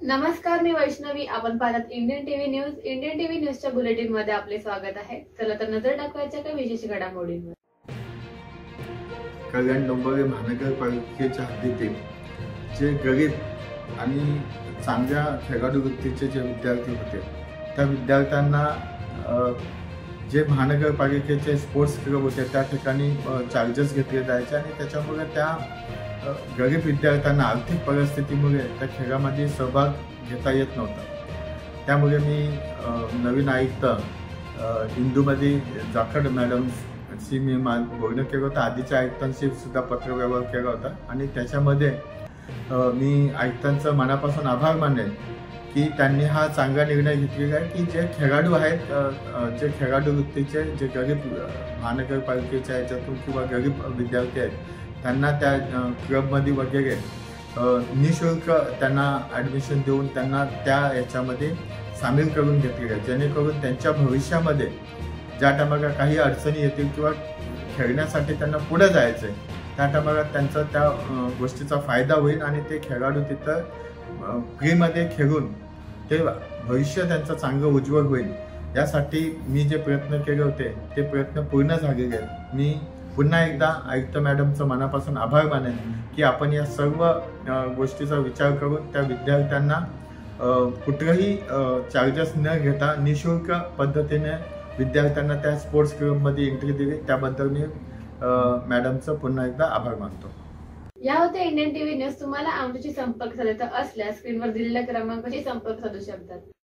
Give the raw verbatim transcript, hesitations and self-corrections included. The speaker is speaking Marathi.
नमस्कार, मी वैष्णवी. आपण पाहत Indian TV news. Indian TV न्यूजच्या बुलेटिन मध्ये आपले स्वागत आहे. चला तर नजर टाकवायच्या काही विशेष घडामोडींवर. कल्याण डोंबिवली महानगरपालिकेच्या हद्दीतील जे गरीब आणि चांगल्या खेळाडू वृत्तीचे जे विद्यार्थी होते त्या विद्यार्थ्यांना जे महानगरपालिकेचे स्पोर्ट्स क्लब होते त्या ठिकाणी चार्जेस घेतले जायचे आणि त्याच्यामुळे त्या गरीब विद्यार्थ्यांना आर्थिक परिस्थितीमुळे त्या खेळामध्ये सहभाग घेता येत नव्हता. त्यामुळे मी नवीन आयुक्त इंदूमध्ये जाखड मॅडमशी मी मान बोलणं केलं होतं. आधीच्या आयुक्तांशी सुद्धा पत्रव्यवहार केला होता आणि त्याच्यामध्ये मी आयुक्तांचं मनापासून आभार मानेन की त्यांनी हा चांगला निर्णय घेतलेला आहे की जे खेळाडू आहेत, जे खेळाडू वृत्तीचे जे गरीब महानगरपालिकेच्या याच्यातून किंवा गरीब विद्यार्थी आहेत त्यांना त्या क्लबमध्ये वगैरे निशुल्क त्यांना ॲडमिशन देऊन त्यांना त्या याच्यामध्ये सामील करून घेतले आहे, जेणेकरून त्यांच्या भविष्यामध्ये ज्या टायमाला काही अडचणी येतील किंवा खेळण्यासाठी त्यांना पुढे जायचं आहे त्या टायमाला त्यांचा त्या गोष्टीचा फायदा होईल आणि ते खेळाडू तिथं फ्रीमध्ये खेळून ते भविष्य त्यांचं चांगलं उज्ज्वल होईल. यासाठी मी जे प्रयत्न केले होते ते प्रयत्न पूर्ण झालेले आहेत. मी पुन्हा एकदा आयुक्त मॅडमचं मनापासून आभार मानेन की आपण या सर्व गोष्टीचा विचार करून त्या विद्यार्थ्यांना कुठलंही चार्जेस न घेता निशुल्क पद्धतीने विद्यार्थ्यांना त्या स्पोर्ट्स क्लबमध्ये एंट्री दिली. त्याबद्दल मी मॅडमचं पुन्हा एकदा आभार मानतो. या होत्या इंडियन टीव्ही न्यूज. तुम्हाला आमच्याशी संपर्क साधायचा असल्यास स्क्रीनवर दिलेल्या क्रमांकाशी संपर्क साधू शकतात.